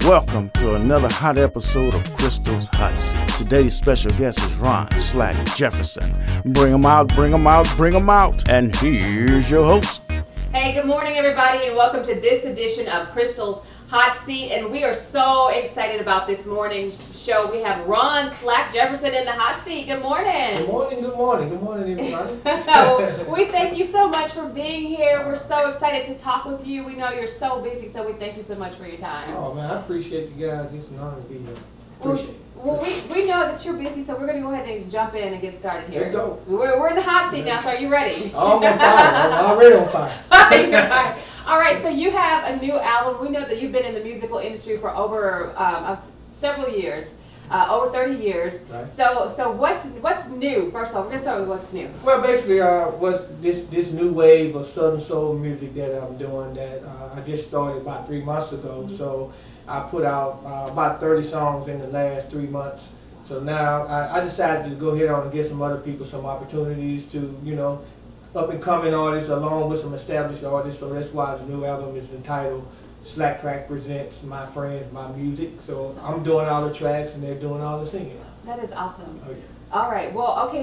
Welcome to another hot episode of Crystal's Hot Seat. Today's special guest is Ron Slack Jefferson. Bring him out, bring him out, bring him out. And here's your host. Hey, good morning everybody, and welcome to this edition of Crystal's Hot Seat. And we are so excited about this morning's show. We have Ron Slack Jefferson in the hot seat. Good morning. Good morning, good morning, good morning everybody. We thank you so much for being here. We're so excited to talk with you. We know you're so busy, so we thank you so much for your time. Oh man, I appreciate you guys. It's an honor to be here. Appreciate it. Well, we know that you're busy, so we're going to go ahead and jump in and get started here. Let's go. We're in the hot seat now, so are you ready? Oh, I'm on fire. I'm already on fire. All right, so you have a new album. We know that you've been in the musical industry for over several years, over 30 years. Right. So what's new? First of all, we're going to start with what's new. Well, basically, what's this new wave of Southern Soul music that I'm doing that I just started about 3 months ago. Mm-hmm. So I put out about 30 songs in the last 3 months. So now I decided to go ahead on and get some other people some opportunities to, you know, up and coming artists along with some established artists. So that's why the new album is entitled Slack Track Presents My Friends, My Music. So I'm doing all the tracks and they're doing all the singing. That is awesome. Oh, yeah. All right. Well, okay.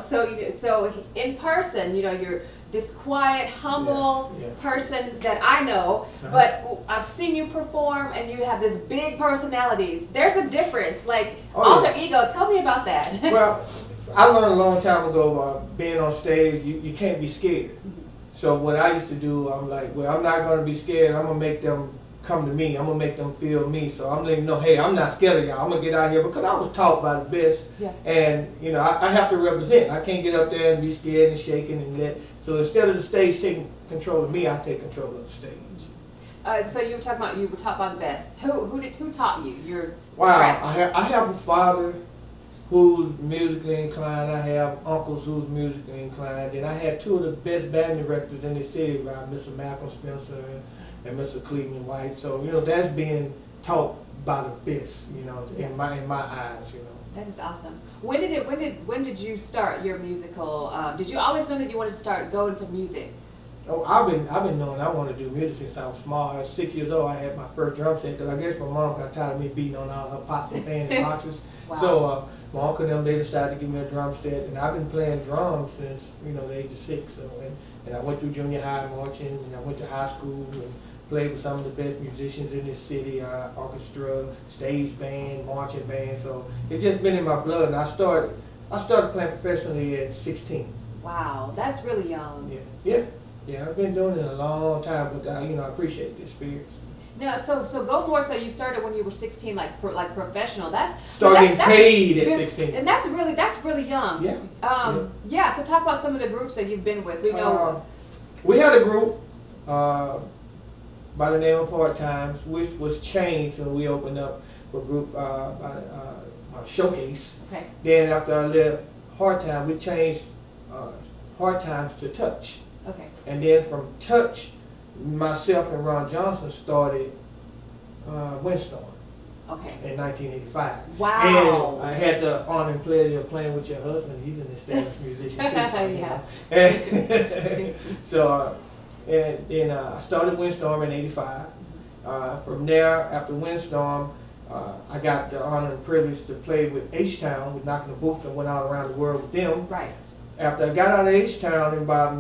So in person, you know, you're this quiet, humble person that I know, but I've seen you perform, and you have this big personalities. There's a difference, like alter ego. Tell me about that. Well, I learned a long time ago being on stage, you can't be scared. So what I used to do, I'm like, well, I'm not going to be scared. I'm going to make them come to me. I'm going to make them feel me. So I'm letting them know, hey, I'm not scared of y'all. I'm going to get out here because I was taught by the best. Yeah. And, you know, I have to represent. I can't get up there and be scared and shaking and let. So instead of the stage taking control of me, I take control of the stage. So you were talking about you were taught by the best. Who taught you? Wow, I have a father who's musically inclined. I have uncles who's musically inclined, and I had two of the best band directors in the city, Mr. Malcolm Spencer and Mr. Cleveland White. So you know that's being taught by the best, you know, in my eyes, you know. That is awesome. When did you start your musical? Did you always know that you wanted to go into music? Oh, I've been knowing I want to do music since I was small. I was 6 years old. I had my first drum set because I guess my mom got tired of me beating on all her pots and pans and boxes. Wow. So my uncle and them, they decided to give me a drum set, and I've been playing drums since, you know, the age of 6. So and I went through junior high marching, and I went to high school and played with some of the best musicians in this city, orchestra, stage band, marching band. So it's just been in my blood, and I started playing professionally at 16. Wow, that's really young. Yeah, I've been doing it a long time, but you know, I appreciate the experience. No, so go more. So you started when you were 16, like professional. That's getting paid at 16, and that's really young. Yeah. Yeah. So talk about some of the groups that you've been with. We know we had a group by the name of Hard Times, which was changed when we opened up a group Showcase. Okay. Then after I left Hard Times, we changed Hard Times to Touch. Okay. And then from Touch, myself and Ron Johnson started Windstorm. Okay. In 1985. Wow. And I had the honor and pleasure of playing with your husband. He's an established musician too. So, yeah. And so and then I started Windstorm in 85. From there, after Windstorm, I got the honor and privilege to play with H-Town, with Knocking the Boots, and went out around the world with them. Right. After I got out of H-Town in about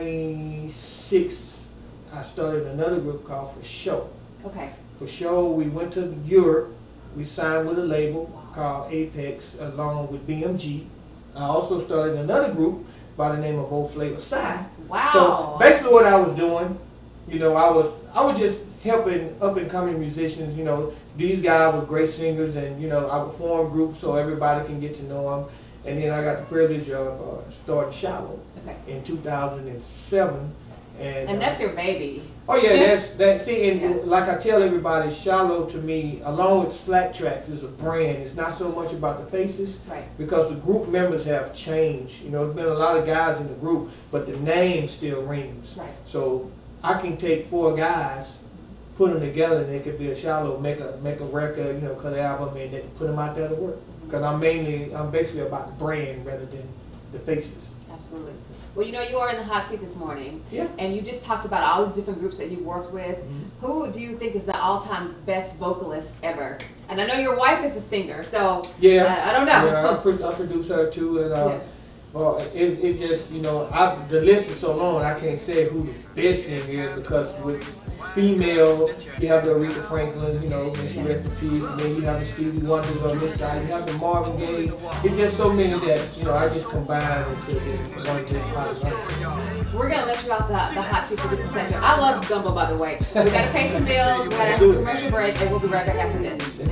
96, I started another group called For Show. Okay. For Show, we went to Europe. We signed with a label called Apex along with BMG. I also started another group by the name of Old Flavor Side. Wow. So basically what I was doing, you know, I was just helping up and coming musicians. You know, these guys were great singers, and you know, I would form groups so everybody can get to know them. And then I got the privilege of starting Shallow in 2007. And that's your baby. Oh yeah, that's see, and like I tell everybody, Shallow to me, along with Slack Tracks, is a brand. It's not so much about the faces, right? Because the group members have changed. You know, there's been a lot of guys in the group, but the name still rings. Right. So I can take 4 guys, put them together, and they could be a Shallow, make a record, you know, cut an album, and then put them out there to work. Because I'm basically about the brand rather than the faces. Absolutely. Well, you know, you are in the hot seat this morning. Yeah. And you just talked about all these different groups that you've worked with. Mm-hmm. Who do you think is the all-time best vocalist ever? And I know your wife is a singer, so yeah, I don't know. Yeah, I produce her too, and well, it just, you know, the list is so long, I can't say who the best singer is, because with female, you have the Aretha Franklin, you know, may she rest in peace, and then you have the Stevie Wonders on this side, you have the Marvin Gaye. It's just so many that, you know, I just combine into one big pot. We're going to let you off the hot seat for just a second. I love gumbo, by the way. We got to pay some bills, we got to have a commercial break, and we'll be right back after this.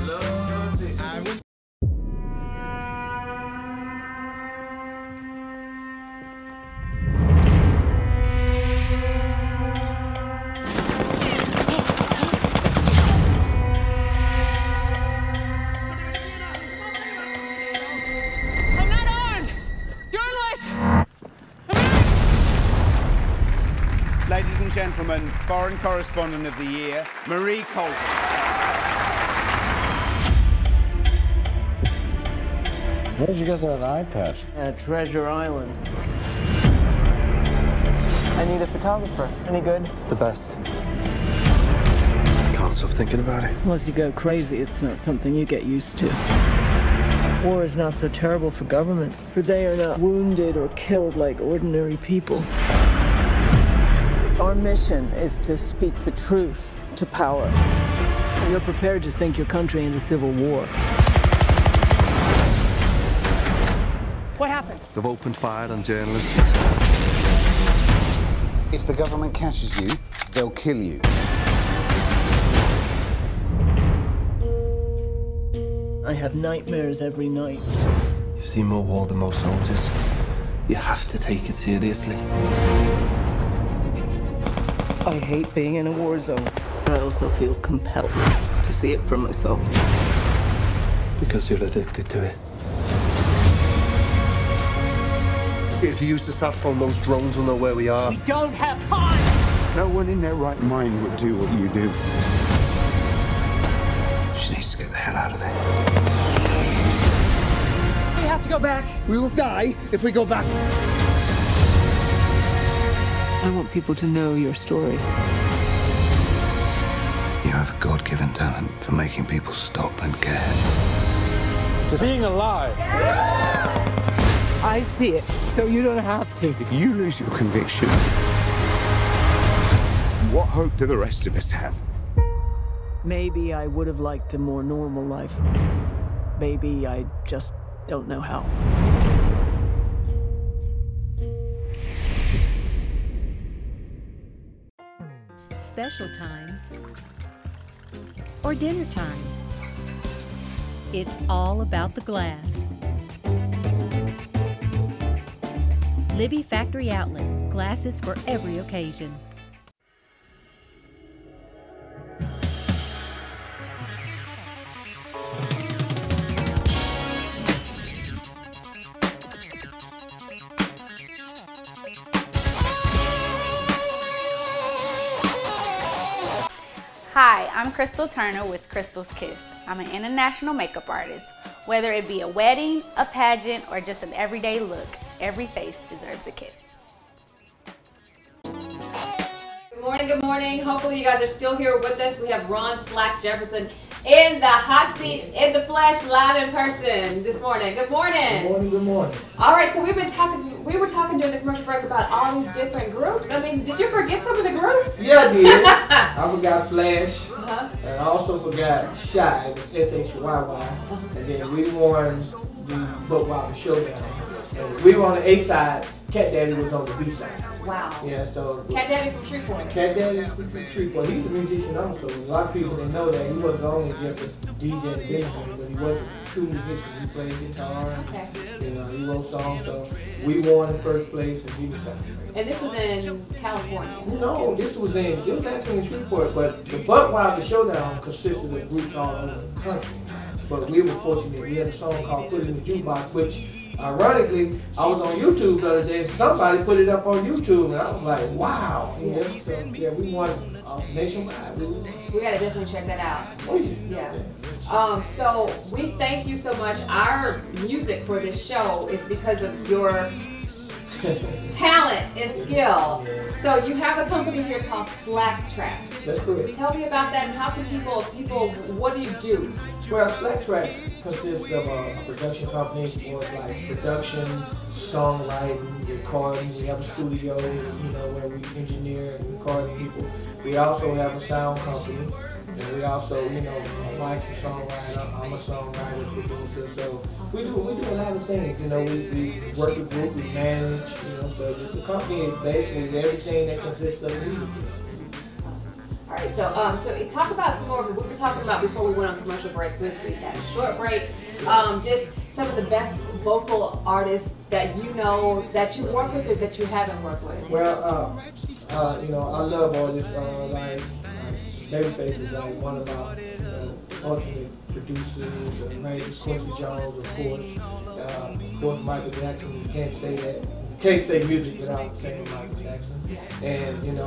Ladies and gentlemen, Foreign Correspondent of the Year, Marie Colvin. Where did you get that eye patch? Treasure Island. I need a photographer. Any good? The best. Can't stop thinking about it. Once you go crazy, it's not something you get used to. War is not so terrible for governments, for they are not wounded or killed like ordinary people. Our mission is to speak the truth to power. You're prepared to sink your country into civil war. What happened? They've opened fire on journalists. If the government catches you, they'll kill you. I have nightmares every night. You've seen more war than most soldiers. You have to take it seriously. I hate being in a war zone, but I also feel compelled to see it for myself. Because you're addicted to it. If you use the sat phone, those drones will know where we are. We don't have time! No one in their right mind would do what you do. She needs to get the hell out of there. We have to go back. We will die if we go back. I want people to know your story. You have a God-given talent for making people stop and care. Just being alive. I see it, so you don't have to. If you lose your conviction, what hope do the rest of us have? Maybe I would have liked a more normal life. Maybe I just don't know how. Special times or dinner time. It's all about the glass. Libby Factory Outlet, glasses for every occasion. Hi, I'm Crystal Turner with Crystal's Kiss. I'm an international makeup artist. Whether it be a wedding, a pageant, or just an everyday look, every face deserves a kiss. Good morning, good morning. Hopefully you guys are still here with us. We have Ron Jefferson in the hot seat, in the flesh, live in person this morning. Good morning. Good morning, good morning. All right, so we were talking during the commercial break about all these different groups. I mean, did you forget some of the groups? Yeah, I did. I forgot Flash, and I also forgot Shy, the SHYY, and then we won the Buck Wilder Showdown. And we were on the A side, Cat Daddy was on the B side. Wow. Yeah, so. Cat Daddy from Shreveport. Cat Daddy from Shreveport. He's a musician also. A lot of people didn't know that. He wasn't only just a DJ and businessman, but he was a true musician. He played guitar, you know, he wrote songs. So we won in first place and he was second. And this was in California? No, it was actually in Shreveport, but the Buck Wilder Showdown consisted of groups all over the country. But we were fortunate. We had a song called Put It in the Jukebox, which ironically, I was on YouTube the other day and somebody put it up on YouTube and I was like, wow. Yeah, so, yeah, we won nationwide. We gotta definitely check that out. Oh yeah. So we thank you so much. Our music for this show is because of your talent and skill. So you have a company here called Slack Track. That's correct. Tell me about that and how can people, what do you do? Well, Slack Track consists of a production company for like production, songwriting, recording. We have a studio, where we engineer and record people. We also have a sound company, and we also, my wife's a songwriter, I'm a songwriter, producer. So we do a lot of things. We work a group, we manage. So the company is basically everything that consists of music. All right, so talk about some more of what we were talking about before we went on commercial break this week. Had a short break. Just some of the best vocal artists that you know that you work with or that you haven't worked with. Well, I love artists like Babyface is like one of my ultimate producers. Maybe Quincy Jones, of course, Michael Jackson. You can't say that. You can't say music without saying Michael Jackson. And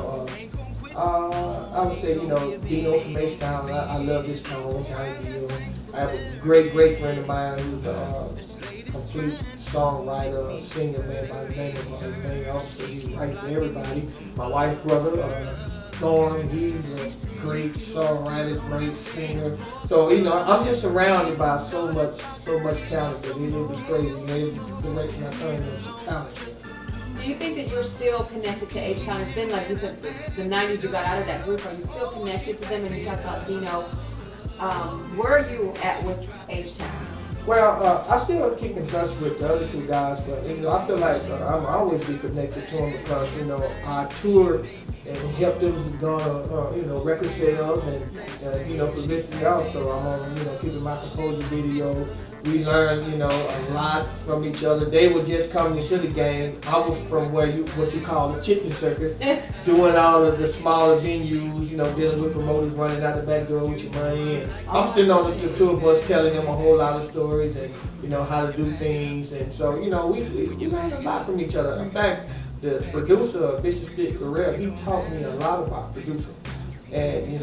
I would say, Dino from H-Town, I love his tone, kind of deal. I have a great friend of mine who's a complete songwriter, singer, man, by the name of Main Officer. He writes for everybody. My wife's brother, Thorne, he's a great songwriter, great singer. So, I'm just surrounded by so much talent that it was crazy. The direction I turned was talent. Do you think that you're still connected to H-Town? It's been like you said, the 90s you got out of that group. Are you still connected to them? And you talk about Dino. Where are you at with H-Town? Well, I still keep in touch with the other two guys, but I feel like I'm always be connected to them because I tour and help them go on record sales and publicity also. I'm on keeping my composure video. We learned, a lot from each other. They were just coming into the game. I was from what you call the chicken circuit, doing all of the smaller venues, dealing with promoters running out the back door with your money. And I'm sitting on the tour bus telling them a whole lot of stories and, how to do things. And so, we learned a lot from each other. In fact, the producer, Bishop Stick Burrell, he taught me a lot about producing. And,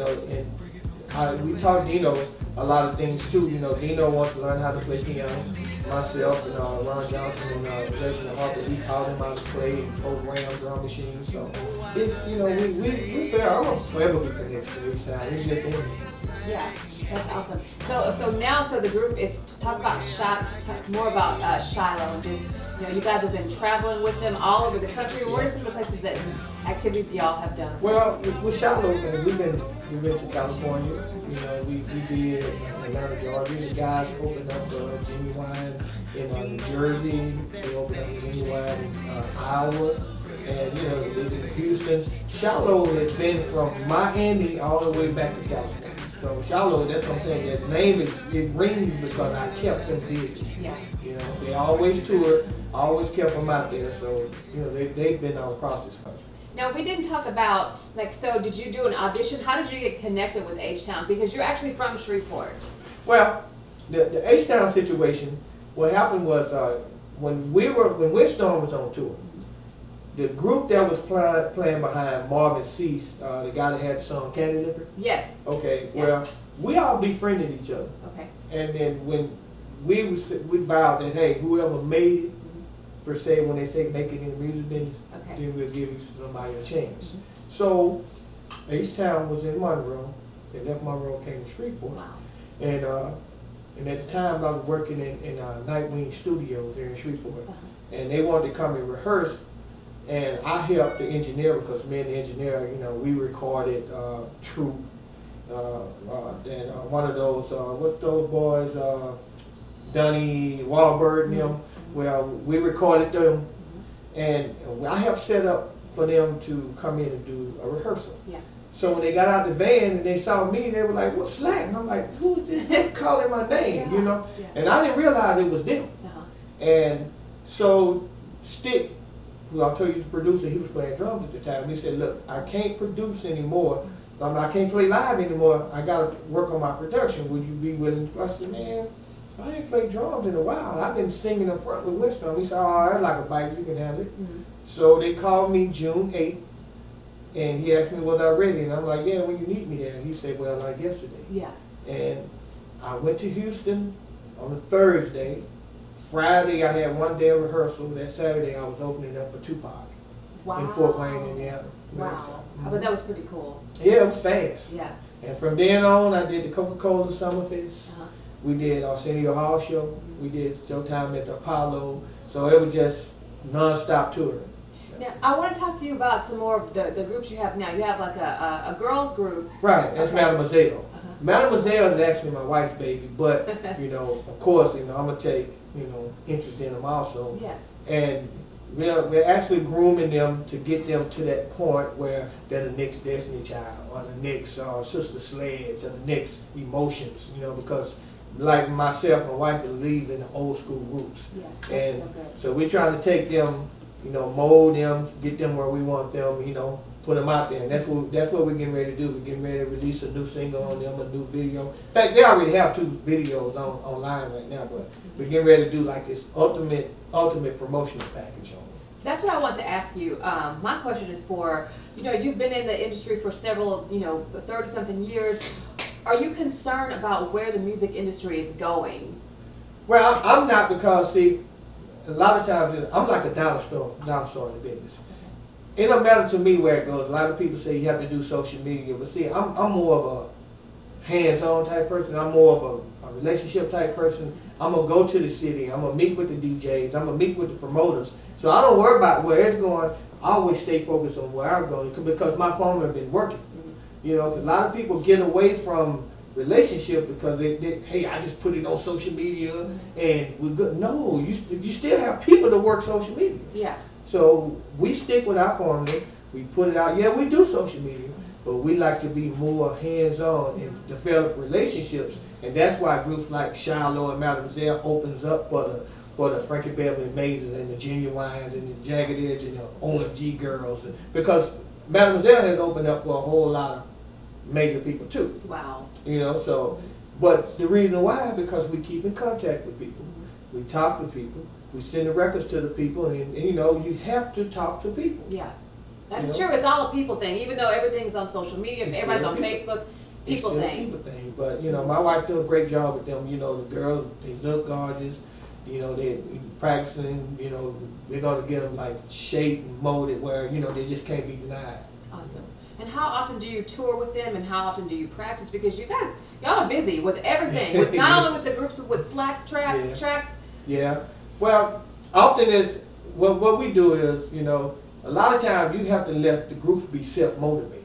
we taught Dino a lot of things too. Dino wants to learn how to play piano. Myself and Ron Johnson and Jason Harper, we taught him how to play and program drum machines. So it's we fair. I'm gonna forever be connected to each time. It's just in me. Yeah, that's awesome. So now the group is to talk about more about Shiloh and just you guys have been traveling with them all over the country. What are some of the places that activities y'all have done? Well, with Shiloh, we've been to California. We did Atlanta, Georgia. The guys opened up Genuine in New Jersey. They opened up Genuine in Iowa. And they did in Houston. Shiloh has been from Miami all the way back to California. So Shiloh, that's what I'm saying. That name it rings because I kept them busy. Yeah. They always toured, always kept them out there. So they've been all across this country. Now, we didn't talk about, so did you do an audition? How did you get connected with H-Town? Because you're actually from Shreveport. Well, the H-Town situation, what happened was when Windstorm was on tour, the group that was playing behind Marvin Cease, the guy that had the song Candy Liquor. Yes. Okay, yeah. Well, we all befriended each other. Okay. And then when we vowed that, hey, whoever made it, per se, when they say make it in the music business, then we'll give you somebody a chance. So H-Town was in Monroe. They left Monroe, came to Shreveport. Wow. And at the time I was working in Nightwing Studios there in Shreveport. And they wanted to come and rehearse. And I helped the engineer because me and the engineer, we recorded Troop. And one of those, what's those boys, Donnie Wahlberg and them. Well, we recorded them, and I helped set up for them to come in and do a rehearsal. Yeah. So when they got out the van and they saw me, they were like, "What's Slack?" And I'm like, "Who is this calling my name?" Yeah. And I didn't realize it was them. And so Stick, who I'll tell you, the producer, he was playing drums at the time. He said, "Look, I can't produce anymore. I can't play live anymore. I got to work on my production. Would you be willing to?" I said, "Man, I ain't played drums in a while. I've been singing up front with Winston." He said, "Oh, that's like a bike, you can handle it." So they called me June 8th, and he asked me, was I ready? And I'm like, "Yeah, when you need me there." And he said, "Well, like yesterday." Yeah. And I went to Houston on a Thursday, Friday I had one day of rehearsal. That Saturday I was opening up for Tupac in Fort Wayne, Indiana. Wow. But that was pretty cool. Yeah, it was fast. Yeah. And from then on, I did the Coca-Cola Summer Fest. We did Arsenio Hall Show. We did Showtime at the Apollo. So it was just non-stop touring. Now, I want to talk to you about some more of the groups you have now. You have like a girls group. Right, that's Mademoiselle. Mademoiselle is actually my wife's baby, but, you know, of course, you know, I'm going to take, you know, interest in them also. Yes. And we're actually grooming them to get them to that point where they're the next Destiny Child, or the next Sister Sledge, or the next Emotions, you know, because like myself, my wife believes in the old school roots. Yeah, and so we're trying to take them, you know, mold them, get them where we want them, you know, put them out there. And that's what we're getting ready to do. We're getting ready to release a new single on them, a new video. In fact, they already have 2 videos online right now, but we're getting ready to do like this ultimate promotional package on them. That's what I want to ask you. My question is for, you know, you've been in the industry for several, you know, 30-something years. Are you concerned about where the music industry is going? Well, I'm not, because, see, a lot of times I'm like a dinosaur in the business. It don't matter to me where it goes. A lot of people say you have to do social media, but see, I'm more of a hands-on type person. I'm more of a relationship type person. I'm gonna go to the city. I'm gonna meet with the DJs. I'm gonna meet with the promoters. So I don't worry about where it's going. I always stay focused on where I'm going, because my phone has been working. You know, a lot of people get away from relationship because they hey, I just put it on social media and we're good. No, you still have people that work social media. Yeah. So we stick with our formula. We put it out. Yeah, we do social media, but we like to be more hands-on and develop relationships. And that's why groups like Shiloh and Mademoiselle opens up for the Frankie Beverly Mazes and the Genuines and the Jagged Edge and the OMG Girls, because Mademoiselle has opened up for a whole lot of major people too. Wow. You know, so, but the reason why, because we keep in contact with people. We talk to people. We send the records to the people, and you know, you have to talk to people. Yeah. That is true. It's all a people thing. Even though everything's on social media, everybody's on Facebook, people thing. People thing. But, you know, my wife doing a great job with them. You know, the girls, they look gorgeous. You know, they're practicing. You know, we're going to get them, like, shaped and molded where, you know, they just can't be denied. Awesome. And how often do you tour with them, and how often do you practice? Because you guys, y'all are busy with everything. With not only with the groups, with slacks, tracks. Yeah. Well, often is, what we do is, you know, a lot of times you have to let the groups be self-motivated.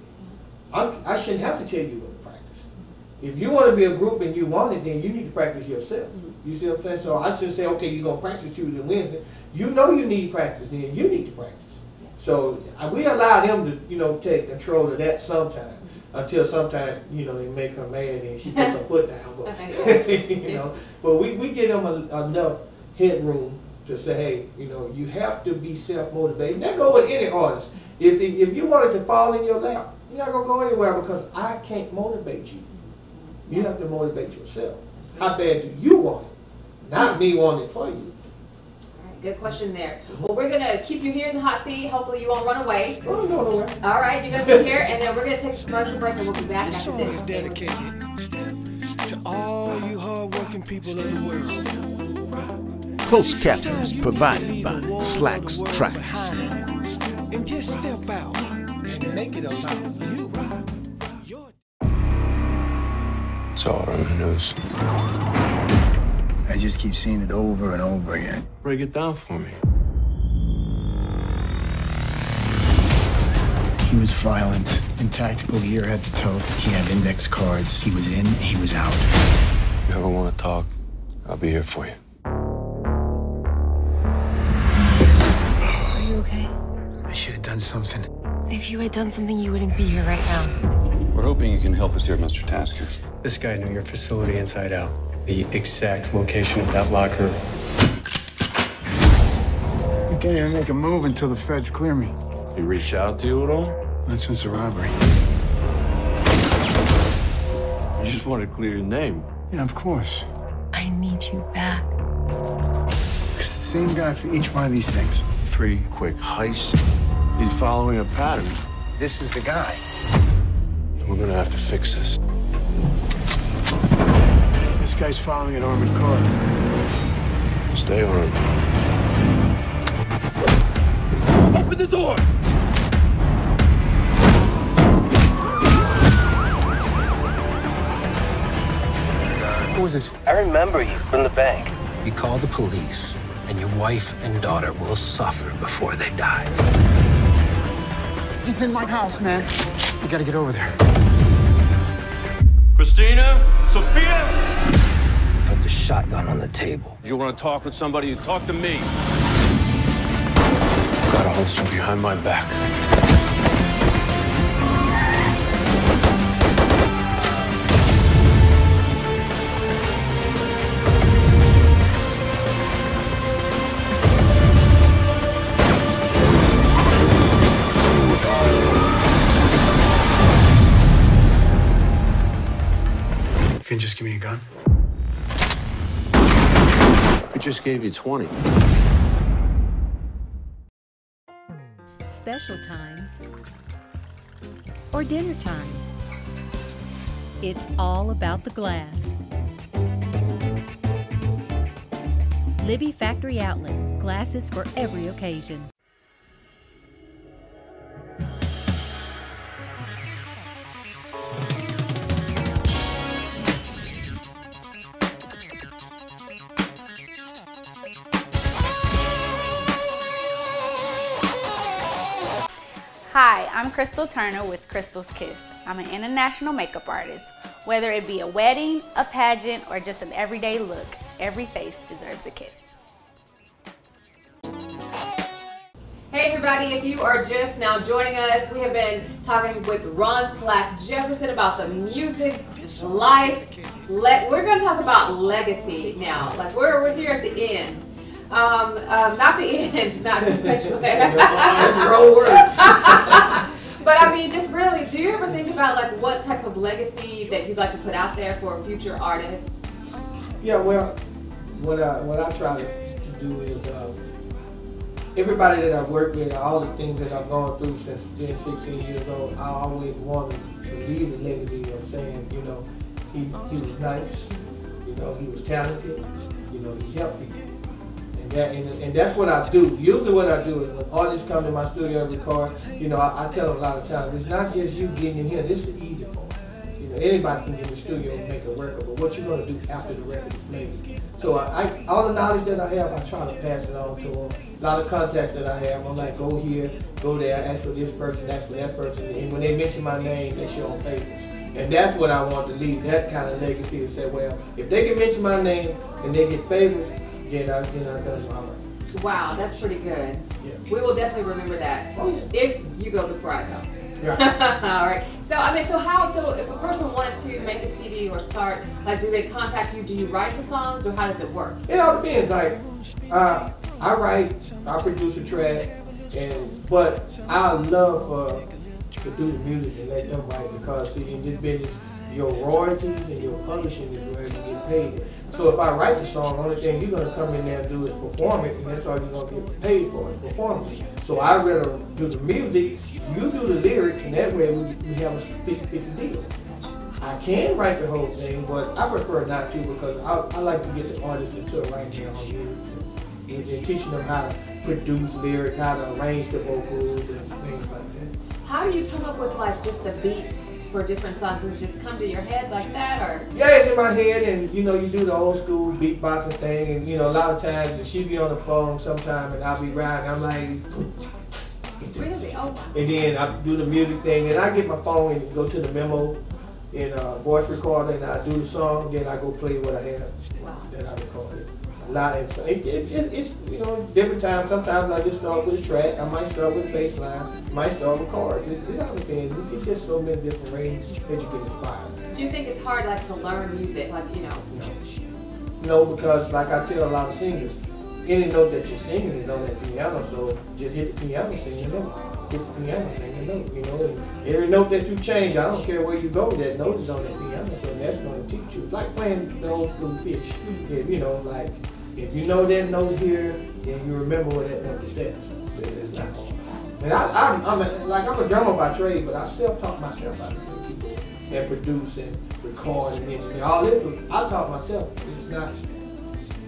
I shouldn't have to tell you what to practice. If you want to be a group and you want it, then you need to practice yourself. You see what I'm saying? So I shouldn't say, okay, you're going to practice Tuesday and Wednesday. You know you need practice, then you need to practice. So we allow them to, you know, take control of that sometimes, until sometimes, you know, they make her mad and she puts her foot down. But, you know, but we give them enough headroom to say, hey, you know, you have to be self-motivated. That goes with any artist. If you want it to fall in your lap, you're not going to go anywhere, because I can't motivate you. You have to motivate yourself. How bad do you want it? Not me wanting it for you. Good question there. Well, we're going to keep you here in the hot seat. Hopefully you won't run away. Oh, no, no way. All right, you're going to be here, and then we're going to take a commercial break, and we'll be back after this. Dedicated to all you hard-working people of the world. Closed captions provided by Slacks Tracks. And just step out and make it about you. It's all on the news. I just keep seeing it over and over again. Break it down for me. He was violent, in tactical gear head to toe. He had index cards. He was in, he was out. If you ever want to talk, I'll be here for you. Are you okay? I should have done something. If you had done something, you wouldn't be here right now. We're hoping you can help us here, Mr. Tasker. This guy knew your facility inside out. The exact location of that locker. I can't even make a move until the feds clear me. He reached out to you at all? Not since the robbery. You just want to clear your name. Yeah, of course. I need you back. It's the same guy for each one of these things. 3 quick heists. He's following a pattern. This is the guy. We're gonna have to fix this. This guy's following an armored car. Stay armed. Open the door! Who was this? I remember you from the bank. You call the police, and your wife and daughter will suffer before they die. He's in my house, man. We gotta get over there. Christina? Sophia? Put the shotgun on the table. You want to talk with somebody? You talk to me. Got a holster behind my back. You can just give me a gun? I just gave you 20. Special times or dinner time. It's all about the glass. Libby Factory Outlet. Glasses for every occasion. Hi, I'm Crystal Turner with Crystal's Kiss. I'm an international makeup artist. Whether it be a wedding, a pageant, or just an everyday look, every face deserves a kiss. Hey everybody, if you are just now joining us, we have been talking with Ron/Jefferson about some music, life. We're going to talk about legacy now. Like we're here at the end. Not the end, not to put you But I mean, just really, do you ever think about like what type of legacy that you'd like to put out there for future artists? Yeah, well, what I try to do is everybody that I've worked with, all the things that I've gone through since being 16 years old, I always wanted to leave a legacy of saying, you know, he was nice, you know, he was talented, you know, he helped people. And that's what I do. Usually what I do is when artists come to my studio and record, you know, I tell them a lot of times, it's not just you getting in here, this is easy part. You know, anybody can get in the studio and make a record, but what you're going to do after the record is made. So all the knowledge that I have, I try to pass it on to them. A lot of contacts that I have, I'm like, go here, go there, ask for this person, ask for that person. And when they mention my name, they show favors. And that's what I want to leave, that kind of legacy to say, well, if they can mention my name and they get favors, then I've done all right. Wow, that's pretty good. Yeah. We will definitely remember that. Oh, yeah. If you go before I go. Yeah. All right. So I mean, so if a person wanted to make a CD or start, like, do they contact you? Do you write the songs, or how does it work? It all depends. Like, I write, I produce a track, but I love to do the music and let them write, because see, in this business, your royalties and your publishing is where you get paid. So if I write the song, the only thing you're going to come in there and do is perform it, and that's all you're going to get paid for, is performance. So I'd rather do the music, you do the lyrics, and that way we have a 50-50 deal. I can write the whole thing, but I prefer not to, because I like to get the artists into it right now on lyrics and teaching them how to produce lyrics, how to arrange the vocals and things like that. How do you come up with like just the beats for different songs? Does it just come to your head like that, or? Yeah, it's in my head, and you know, you do the old school beatboxing thing, and you know, a lot of times she be on the phone sometime, and I'll be riding, I'm like, really? Oh. And then I do the music thing, and I get my phone and go to the memo in voice recorder, and I do the song, then I go play what I have that I recorded. A lot, and so it's you know, different times. Sometimes I just start with a track. I might start with a bass line. Might start with chords. It all depends. It's just so many different ranges that you get inspired. Do you think it's hard, like, to learn music, like, you know? No, because like I tell a lot of singers, any note that you're singing is on that piano. So just hit the piano, sing the note. Hit the piano, sing the note. You know, and every note that you change, I don't care where you go, that note is on that piano. So that's going to teach you. It's like playing the old school fish. You know, like. If you know that note here, then you remember what that note is. It's not hard. And I'm a drummer by trade, but I self-taught myself how to play keyboard and produce and record and engineer. All this, I taught myself. It's not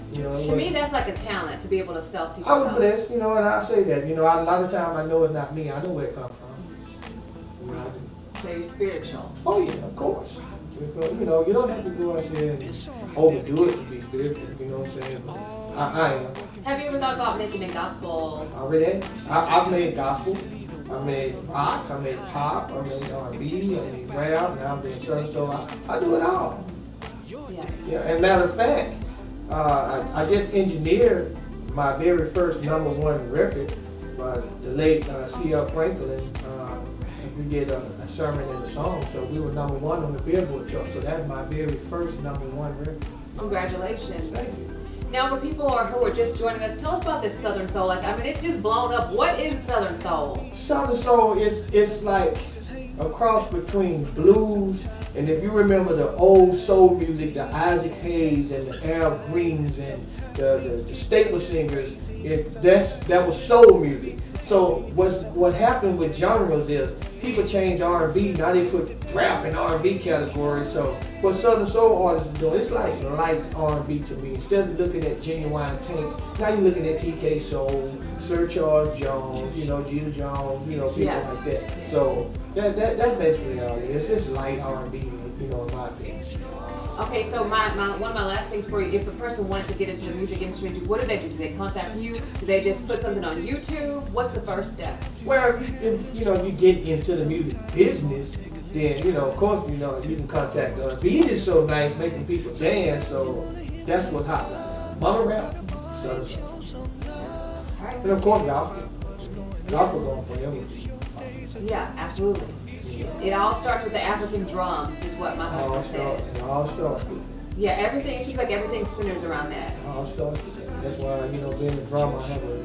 You know, to me, that's like a talent to be able to self-teach I was yourself. blessed, you know, and I say that. You know, a lot of times I know it's not me. I know where it comes from. You know, So you're spiritual. oh yeah, of course. Because, you know, you don't have to go out there and overdo it to be spiritual. You know what I'm saying? I am. Have you ever thought about making a gospel? I already. I've made gospel. I made rock. I made pop. I made R&B. I made rap. Now I'm doing church. So I do it all. Yeah. Yeah. And matter of fact, I just engineered my very first #1 record by the late C.L. Franklin. We did a sermon and a song, so we were #1 on the Billboard chart. So that's my very first #1 record. Congratulations. Thank you. Now, for people who are just joining us, tell us about this Southern Soul. Like, I mean, it's just blown up. What is Southern Soul? Southern Soul it's like a cross between blues, and if you remember the old soul music, the Isaac Hayes and the Al Greens and the staple singers, that was soul music. So what happened with genres is people change R&B, now they put rap in R&B category. So what Southern Soul artists are doing, it's like light R&B to me. Instead of looking at Genuine Tanks, now you're looking at TK Soul, Sir Charles Jones, you know, Jeter Jones, you know, people like that. So that's basically all it is. It's light R&B, you know, in my opinion. Okay, so one of my last things for you, if a person wanted to get into the music industry, what do? Do they contact you? Do they just put something on YouTube? What's the first step? Well, if you know, you get into the music business, then, you know, of course, you know, you can contact us. Beat is so nice, making people dance, so that's what's hot. Mama rap, Southern Soul. Right. And of course, gospel. Gospel going forever. Yeah, absolutely. It all starts with the African drums, is what my husband said. It all starts with Yeah, everything, it seems like everything centers around that. it. All starts with that. That's why, you know, being a drummer, I have an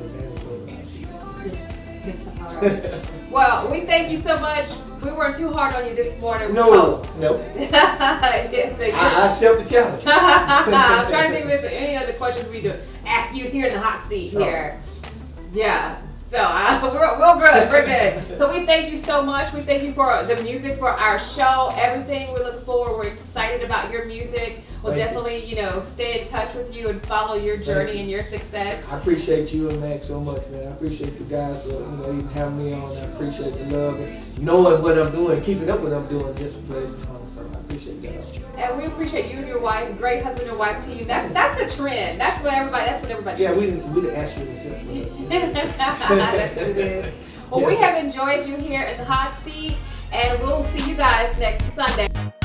advantage over. Well, we thank you so much. We weren't too hard on you this morning. No. Yes, so I accept the challenge. I'm trying to think if there's any other questions we do. Ask you here in the hot seat here. Yeah. So we're good. We're good. So we thank you so much. We thank you for the music for our show. Everything we look forward. We're excited about your music. We'll definitely, you know, stay in touch with you and follow your journey and your success. I appreciate you and Max so much, man. I appreciate you guys for, you know, even having me on. I appreciate the love and knowing what I'm doing, keeping up what I'm doing, just a pleasure. So I appreciate that. And we appreciate you and your wife. Great husband and wife team. That's the trend. That's what everybody. Yeah, we didn't ask you this. That's what it is. Well, we have enjoyed you here in the hot seat, and we'll see you guys next Sunday.